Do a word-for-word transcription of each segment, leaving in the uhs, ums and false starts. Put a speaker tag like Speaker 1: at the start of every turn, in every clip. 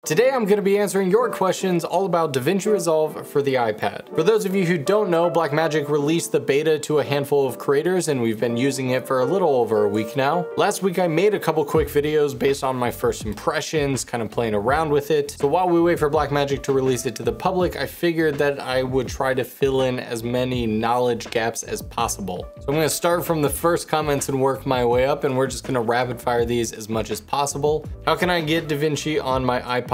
Speaker 1: Today I'm going to be answering your questions all about DaVinci Resolve for the iPad. For those of you who don't know, Blackmagic released the beta to a handful of creators and we've been using it for a little over a week now. Last week I made a couple quick videos based on my first impressions, kind of playing around with it. So while we wait for Blackmagic to release it to the public, I figured that I would try to fill in as many knowledge gaps as possible. So I'm going to start from the first comments and work my way up, and we're just going to rapid fire these as much as possible. How can I get DaVinci on my iPad?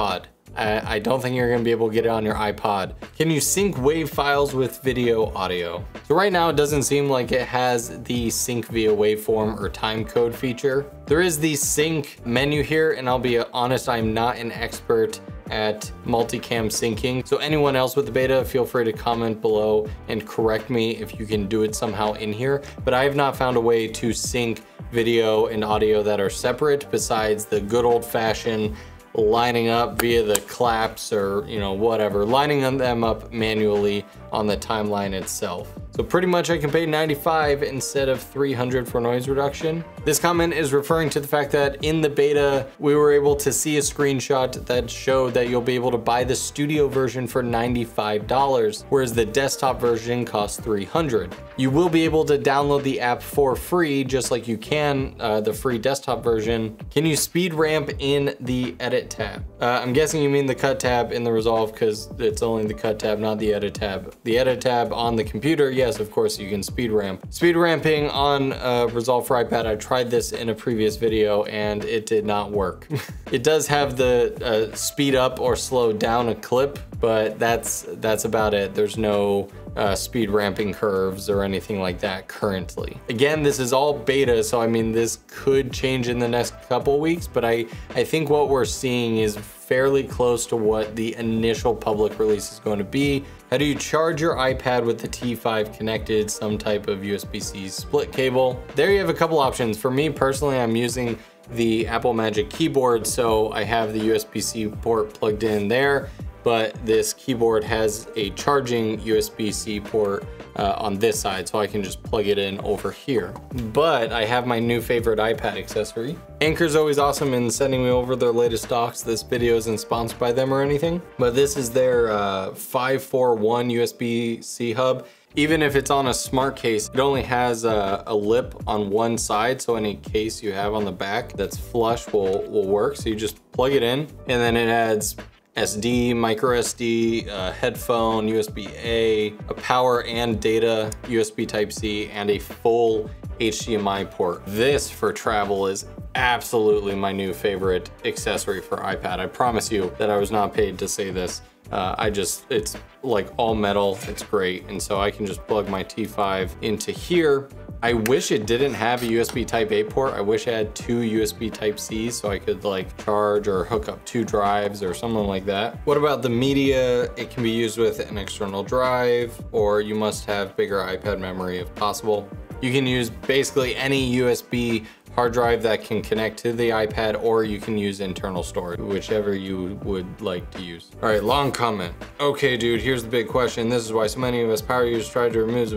Speaker 1: I don't think you're gonna be able to get it on your iPod. Can you sync WAV files with video audio? So right now it doesn't seem like it has the sync via waveform or timecode feature. There is the sync menu here, and I'll be honest, I'm not an expert at multicam syncing. So anyone else with the beta, feel free to comment below and correct me if you can do it somehow in here. But I have not found a way to sync video and audio that are separate besides the good old fashioned lining up via the claps or, you know, whatever, lining them up manually on the timeline itself. So pretty much I can pay ninety-five instead of three hundred for noise reduction. This comment is referring to the fact that in the beta, we were able to see a screenshot that showed that you'll be able to buy the studio version for ninety-five dollars, whereas the desktop version costs three hundred dollars. You will be able to download the app for free, just like you can uh, the free desktop version. Can you speed ramp in the edit tab? Uh, I'm guessing you mean the cut tab in the Resolve because it's only the cut tab, not the edit tab. The edit tab on the computer, yes, of course you can speed ramp. Speed ramping on uh, Resolve for iPad, I tried this in a previous video and it did not work. It does have the uh, speed up or slow down a clip, but that's that's about it. There's no uh, speed ramping curves or anything like that currently. Again, this is all beta, so I mean this could change in the next couple weeks, but I, I think what we're seeing is fairly close to what the initial public release is going to be. How do you charge your iPad with the T five connected, some type of U S B C split cable? There you have a couple options. For me personally, I'm using the Apple Magic keyboard, so I have the U S B C port plugged in there, but this keyboard has a charging U S B C port uh, on this side, so I can just plug it in over here. But I have my new favorite iPad accessory. Anchor's always awesome in sending me over their latest docs. This video isn't sponsored by them or anything, but this is their uh, five four one U S B C hub. Even if it's on a smart case, it only has a, a lip on one side, so any case you have on the back that's flush will, will work. So you just plug it in, and then it adds S D, micro S D, uh, headphone, U S B A, a power and data U S B Type C, and a full H D M I port. This for travel is absolutely my new favorite accessory for iPad. I promise you that I was not paid to say this. Uh, I just, it's like all metal, it's great. And so I can just plug my T five into here. I wish it didn't have a U S B Type A port. I wish it had two U S B Type C's so I could like charge or hook up two drives or something like that. What about the media? It can be used with an external drive, or you must have bigger iPad memory if possible. You can use basically any U S B hard drive that can connect to the iPad, or you can use internal storage, whichever you would like to use. All right, long comment. Okay, dude, here's the big question. This is why so many of us power users try to remove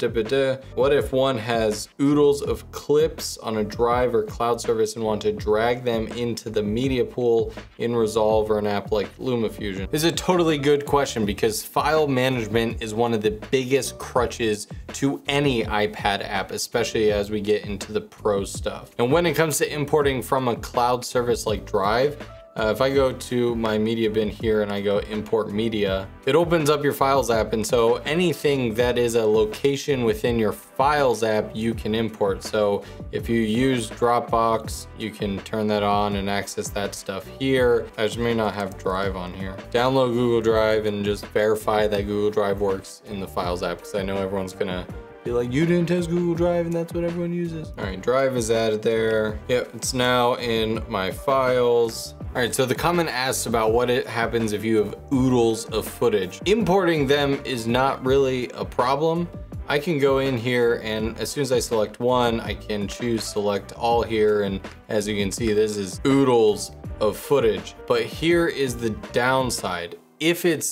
Speaker 1: the what if one has oodles of clips on a drive or cloud service and want to drag them into the media pool in Resolve or an app like LumaFusion? This is a totally good question because file management is one of the biggest crutches to any iPad app, especially as we get into the pro stuff. And when it comes to importing from a cloud service like Drive, uh, if I go to my media bin here and I go import media, it opens up your Files app. And so anything that is a location within your Files app, you can import. So if you use Dropbox, you can turn that on and access that stuff here. I just may not have Drive on here. Download Google Drive and just verify that Google Drive works in the Files app, because I know everyone's gonna be like, you didn't test Google Drive and that's what everyone uses. All right, Drive is added there. Yep, it's now in my files. All right, so the comment asks about what it happens if you have oodles of footage. Importing them is not really a problem. I can go in here and as soon as I select one, I can choose select all here. And as you can see, this is oodles of footage. But here is the downside. If it's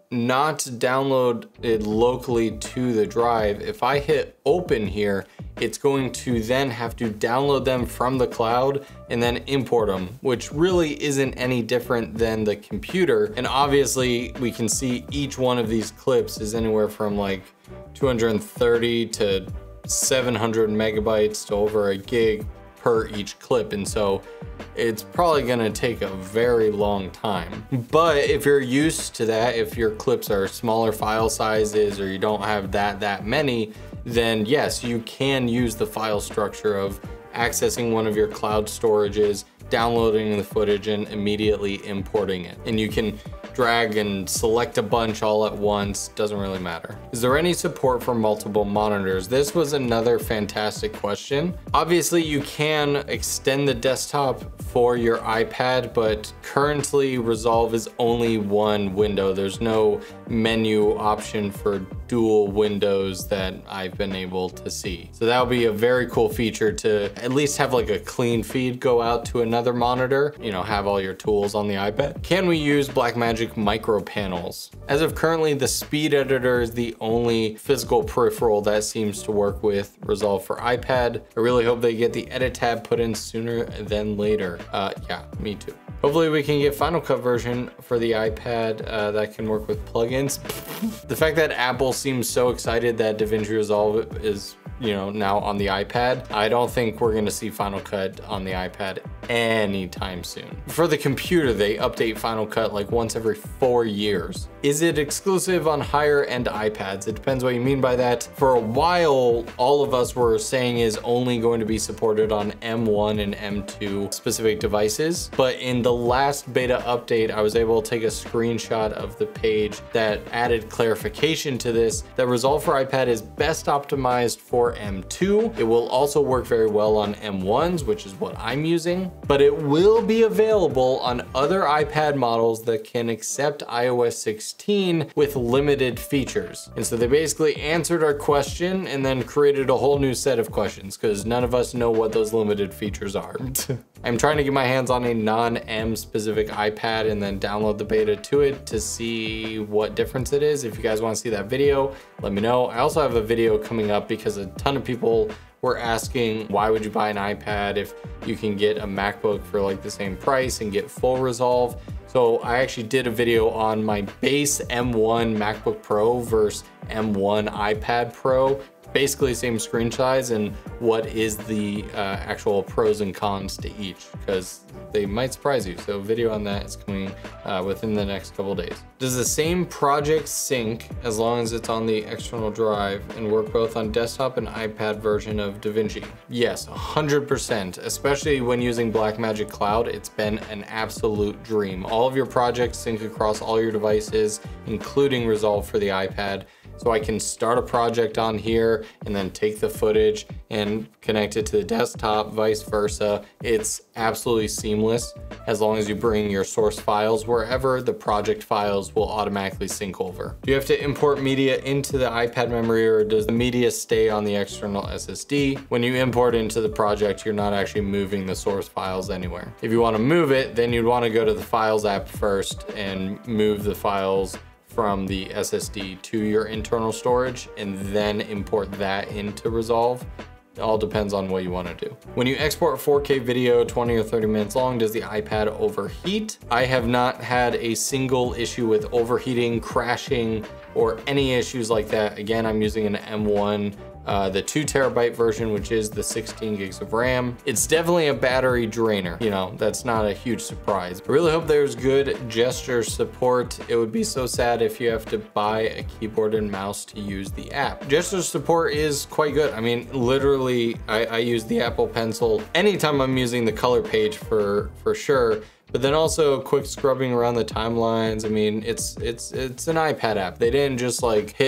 Speaker 1: not to download it locally to the drive, if I hit open here, it's going to then have to download them from the cloud and then import them, which really isn't any different than the computer. And obviously we can see each one of these clips is anywhere from like two hundred thirty to seven hundred megabytes to over a gig per each clip, and so it's probably gonna take a very long time. But if you're used to that, if your clips are smaller file sizes or you don't have that that many, then yes, you can use the file structure of accessing one of your cloud storages, downloading the footage, and immediately importing it. And you can drag and select a bunch all at once, doesn't really matter. Is there any support for multiple monitors? This was another fantastic question. Obviously you can extend the desktop for your iPad, but currently Resolve is only one window. There's no menu option for dual windows that I've been able to see. So that would be a very cool feature, to at least have like a clean feed go out to another monitor, you know, have all your tools on the iPad. Can we use Blackmagic micro panels? As of currently, the speed editor is the only physical peripheral that seems to work with Resolve for iPad. I really hope they get the edit tab put in sooner than later. Uh, yeah, me too. Hopefully we can get Final Cut version for the iPad uh, that can work with plugins. The fact that Apple seems so excited that DaVinci Resolve is, you know, now on the iPad, I don't think we're gonna see Final Cut on the iPad anytime soon. For the computer, they update Final Cut like once every four years. Is it exclusive on higher end iPads? It depends what you mean by that. For a while, all of us were saying is only going to be supported on M one and M two specific devices. But in the last beta update, I was able to take a screenshot of the page that added clarification to this, that Resolve for iPad is best optimized for M two. It will also work very well on M ones, which is what I'm using, but it will be available on other iPad models that can accept i O S sixteen with limited features. And so they basically answered our question and then created a whole new set of questions, because none of us know what those limited features are. I'm trying to get my hands on a non-M specific iPad and then download the beta to it to see what difference it is. If you guys want to see that video, let me know. I also have a video coming up because a ton of people were asking, why would you buy an iPad if you can get a MacBook for like the same price and get full Resolve? So I actually did a video on my base M one MacBook Pro versus M one iPad Pro. Basically same screen size, and what is the uh, actual pros and cons to each, because they might surprise you. So a video on that is coming uh, within the next couple days. Does the same project sync as long as it's on the external drive and work both on desktop and iPad version of DaVinci? Yes, one hundred percent, especially when using Blackmagic Cloud. It's been an absolute dream. All of your projects sync across all your devices, including Resolve for the iPad. So I can start a project on here and then take the footage and connect it to the desktop, vice versa. It's absolutely seamless. As long as you bring your source files wherever, the project files will automatically sync over. Do you have to import media into the iPad memory, or does the media stay on the external S S D? When you import into the project, you're not actually moving the source files anywhere. If you want to move it, then you'd want to go to the Files app first and move the files from the S S D to your internal storage and then import that into Resolve. It all depends on what you want to do. When you export four K video twenty or thirty minutes long, does the iPad overheat? I have not had a single issue with overheating, crashing, or any issues like that. Again, I'm using an M one, uh, the two terabyte version, which is the sixteen gigs of RAM. It's definitely a battery drainer. You know, that's not a huge surprise. I really hope there's good gesture support. It would be so sad if you have to buy a keyboard and mouse to use the app. Gesture support is quite good. I mean, literally, I, I use the Apple Pencil anytime I'm using the color page for, for sure. But then also quick scrubbing around the timelines. I mean, it's it's it's an iPad app. They didn't just like hit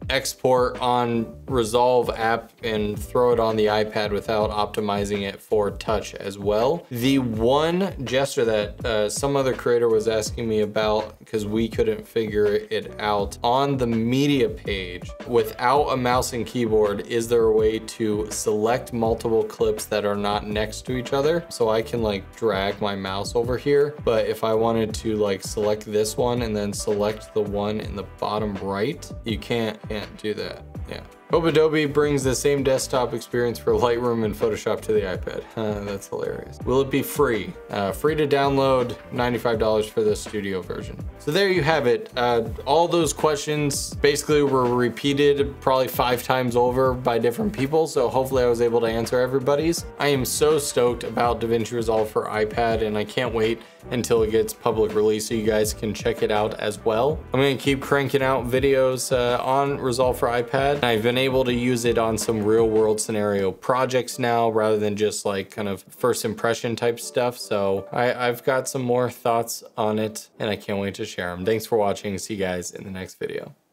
Speaker 1: export on Resolve app and throw it on the iPad without optimizing it for touch as well. The one gesture that uh, some other creator was asking me about, because we couldn't figure it out, on the media page, without a mouse and keyboard, is there a way to select multiple clips that are not next to each other? So I can like drag my mouse over here, but if I wanted to like select this one and then select the one in the bottom right, you can't, can't do that, yeah. Hope Adobe brings the same desktop experience for Lightroom and Photoshop to the iPad. Uh, that's hilarious. Will it be free? Uh, free to download, ninety-five dollars for the studio version. So there you have it. Uh, all those questions basically were repeated probably five times over by different people, so hopefully I was able to answer everybody's. I am so stoked about DaVinci Resolve for iPad, and I can't wait until it gets public release so you guys can check it out as well. I'm gonna keep cranking out videos uh, on Resolve for iPad. I've been able to use it on some real world scenario projects now rather than just like kind of first impression type stuff. So I, I've got some more thoughts on it and I can't wait to share them. Thanks for watching. See you guys in the next video.